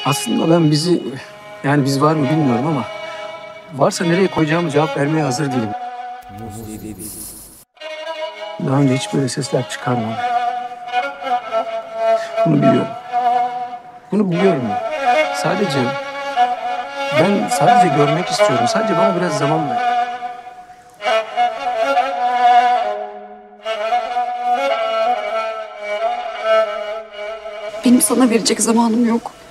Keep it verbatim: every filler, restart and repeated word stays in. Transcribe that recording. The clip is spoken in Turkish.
Aslında ben bizi, yani biz var mı bilmiyorum ama varsa nereye koyacağımı cevap vermeye hazır değilim. Daha önce hiç böyle sesler çıkarmadım. Bunu biliyorum. Bunu biliyorum. Sadece ben sadece görmek istiyorum. Sadece bana biraz zaman ver. Benim sana verecek zamanım yok.